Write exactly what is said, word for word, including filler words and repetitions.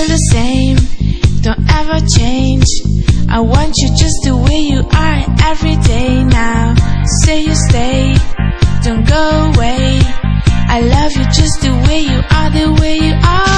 still the same, don't ever change. I want you just the way you are every day now. Say you stay, don't go away. I love you just the way you are, the way you are.